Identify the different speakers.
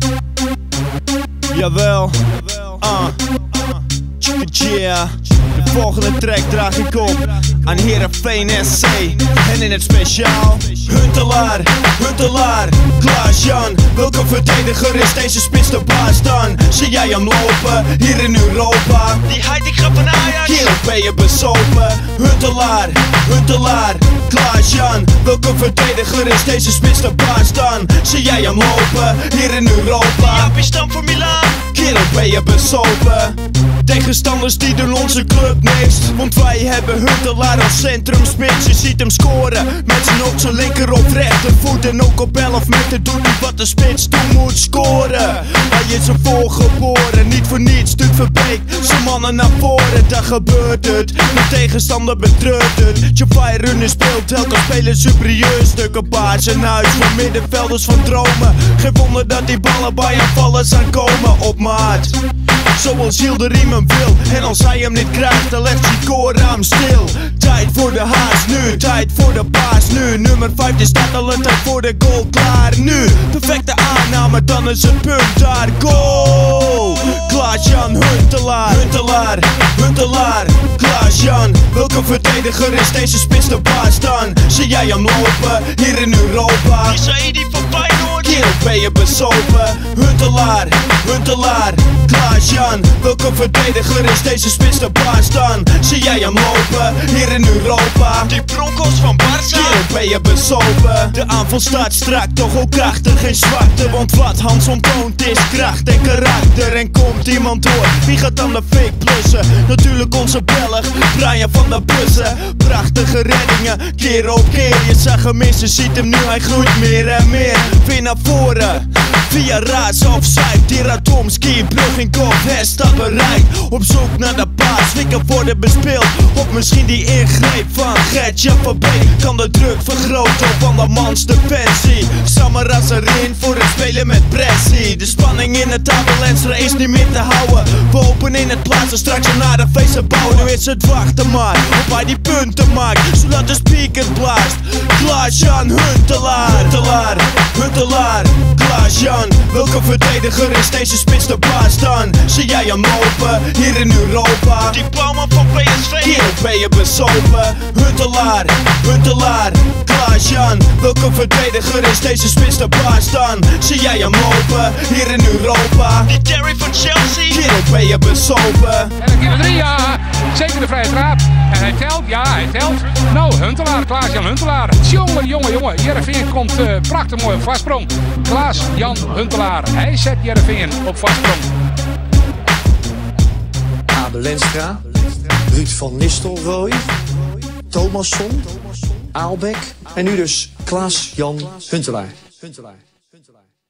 Speaker 1: Jawel, yeah. De volgende track draag ik op aan Heerenveen SC. En in het speciaal Huntelaar, Huntelaar, Klaas-Jan. Welke verdediger is deze spits de baas dan? Zie jij hem lopen, hier in Europa? Die heitinga van Ajax, hier ben je bezopen. Huntelaar, Huntelaar, Klaas-Jan. Welke verdediger is deze spits de baas dan? Zie jij hem lopen, hier in Europa? Ja, stam voor Milaan, kerel ben je bezopen. Tegenstanders die doen onze club niks, want wij hebben Huntelaar als centrumspits. Je ziet hem scoren met zijn op zijn linker of rechtervoet. En ook op 11 meter doet hij wat de spits toe moet scoren. Hij is ervoor geboren, niet voor niets stuk Verbeek zijn mannen naar voren, dan gebeurt het. De tegenstander betreurt het. Javai Runner speelt elke speler superieur. Stukken baas en huis voor middenvelders van dromen. Geen wonder dat die ballen bij aanvallers aankomen op maat. Zoals Gilles de Riem hem wil. En als hij hem niet krijgt, dan legt Sikora stil. Tijd voor de haas nu, tijd voor de paas nu. Nummer 5 die staat al een tijd voor de goal klaar nu. Perfecte aanname, dan is het punt daar. Goal! Klaas-Jan Huntelaar, Huntelaar, Huntelaar, Klaas-Jan. Welke verdediger is deze spits de baas dan? Zie jij hem lopen, hier in Europa? Die Saidi van Feyenoord, hier ben je bezopen. Huntelaar, Huntelaar, Klaas-Jan. Welke verdediger is deze spits de baas dan? Zie jij hem lopen, hier in Europa? Die Broncos van Barca, hier ben je bezopen. De aanval staat strak, toch ook krachtig, geen zwakte. Want wat Hans ontoont is kracht en karakter. En komt iemand door, wie gaat dan de fake plussen? Natuurlijk onze Belg, Brian van der Bussen. Prachtige reddingen, keer op keer. Je zag hem eens, je ziet hem nu, hij groeit meer en meer. Weer naar voren, via Raas of Zuid. Tiratomski, brug in kop, herstad bereikt. Op zoek naar de paas, wikken worden bespeeld. Of misschien die ingreep van Gert-Jan Verbeek kan de druk vergroten op andermans defensie. Samaras erin voor het spelen met pressie. De spanning in het avalanche is niet meer te houden. We openen in het plaatsen, straks naar de feesten bouwen. Nu is het wachten maar, op hij die punten maakt, zodat de speaker blaast. Klaas-Jan Huntelaar, Huntelaar, Huntelaar, Klaas-Jan. Welke verdediger is deze spits de baas dan? Zie jij hem lopen, hier in Europa? Die Bouwman van PSV, hier ben je bezopen. Huntelaar, Huntelaar, Klaas-Jan. Welke verdediger is deze spits de baas dan? Zie jij hem lopen, hier in Europa? Die Terry van Chelsea, hier ben je bezopen.
Speaker 2: En dan keer 3, ja, zeker de vrije trap. En hij telt, ja, hij telt. Nou, Huntelaar, Klaas-Jan Huntelaar. Jongen, jongen, jongen. Heerenveen komt prachtig mooi op vastsprong. Klaas-Jan Huntelaar, hij zet Heerenveen op vastsprong.
Speaker 3: Abel Lenstra, Ruud van Nistelrooy, Thomasson, Aalbek en nu dus Klaas-Jan Huntelaar.